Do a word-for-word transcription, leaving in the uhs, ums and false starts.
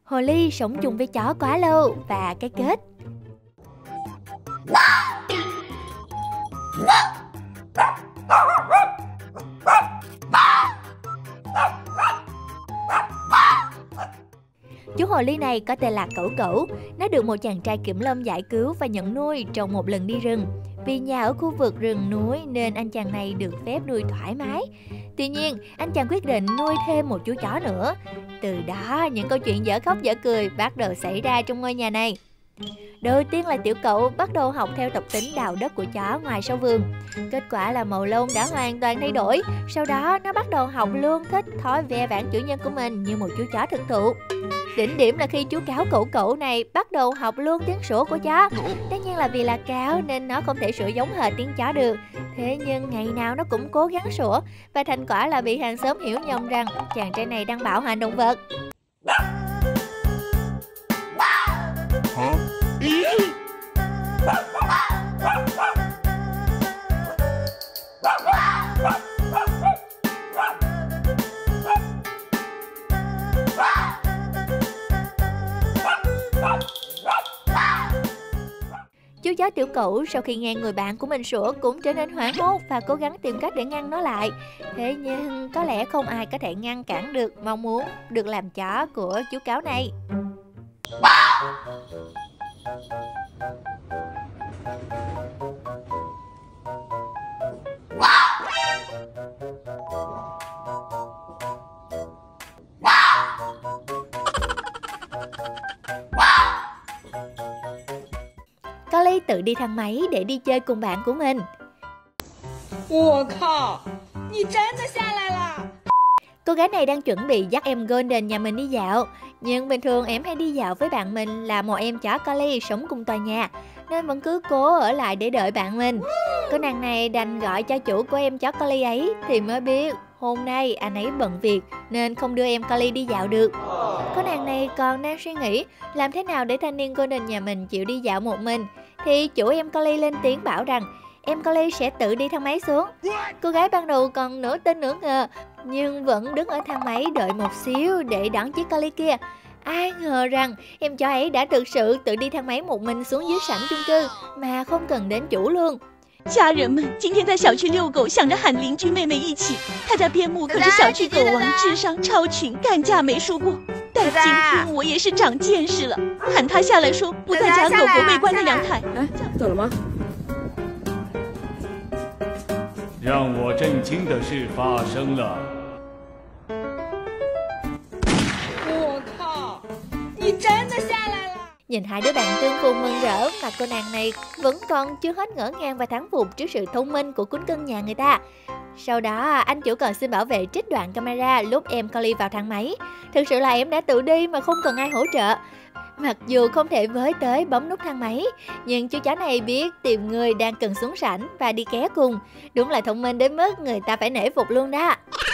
Hồ ly sống chung với chó quá lâu và cái kết. Chú hồ ly này có tên là Cẩu Cẩu. Nó được một chàng trai kiểm lâm giải cứu và nhận nuôi trong một lần đi rừng. Vì nhà ở khu vực rừng núi nên anh chàng này được phép nuôi thoải mái. Tuy nhiên, anh chàng quyết định nuôi thêm một chú chó nữa. Từ đó, những câu chuyện dở khóc dở cười bắt đầu xảy ra trong ngôi nhà này. Đầu tiên là Tiểu Cẩu bắt đầu học theo tập tính đào đất của chó ngoài sau vườn. Kết quả là màu lông đã hoàn toàn thay đổi. Sau đó nó bắt đầu học luôn thích thói ve vãn chủ nhân của mình như một chú chó thực thụ. Đỉnh điểm là khi chú cáo Cẩu Cẩu này bắt đầu học luôn tiếng sủa của chó. Tất nhiên là vì là cáo nên nó không thể sủa giống hệt tiếng chó được. Thế nhưng ngày nào nó cũng cố gắng sủa. Và thành quả là bị hàng xóm hiểu nhầm rằng chàng trai này đang bạo hành động vật. Chú chó Tiểu Cẩu sau khi nghe người bạn của mình sủa cũng trở nên hoảng hốt và cố gắng tìm cách để ngăn nó lại. Thế nhưng có lẽ không ai có thể ngăn cản được mong muốn được làm chó của chú cáo này. Collie tự đi thang máy để đi chơi cùng bạn của mình. Ủa靠,你真的下来了. Cô gái này đang chuẩn bị dắt em Golden nhà mình đi dạo. Nhưng bình thường em hay đi dạo với bạn mình là một em chó Collie sống cùng tòa nhà, nên vẫn cứ cố ở lại để đợi bạn mình. Cô nàng này đành gọi cho chủ của em chó Collie ấy thì mới biết hôm nay anh ấy bận việc nên không đưa em Collie đi dạo được. Cô nàng này còn đang suy nghĩ làm thế nào để thanh niên Golden nhà mình chịu đi dạo một mình, thì chủ em Collie lên tiếng bảo rằng em Collie sẽ tự đi thang máy xuống. Cô gái ban đầu còn nửa tin nửa ngờ, nhưng vẫn đứng ở thang máy đợi một xíu để đón chiếc Collie kia. Ai ngờ rằng em chó ấy đã thực sự tự đi thang máy một mình xuống dưới sảnh chung cư mà không cần đến chủ luôn. 家人们今天在小区遛狗，想着喊邻居妹妹一起。他家边牧可是小区狗王，智商超群，干架没输过。但今天我也是长见识了，喊他下来说不在家，狗狗被关在阳台。 哎，怎么了吗？ 让我震惊的事发生了。 我靠，你真的下来了！ Nhìn hai đứa bạn tương phùng mừng rỡ mà cô nàng này vẫn còn chưa hết ngỡ ngàng và thán phục trước sự thông minh của cún cưng nhà người ta. Sau đó anh chủ còn xin bảo vệ trích đoạn camera lúc em Collie vào thang máy. Thực sự là em đã tự đi mà không cần ai hỗ trợ. Mặc dù không thể với tới bấm nút thang máy, nhưng chú chó này biết tìm người đang cần xuống sảnh và đi ké cùng. Đúng là thông minh đến mức người ta phải nể phục luôn đó.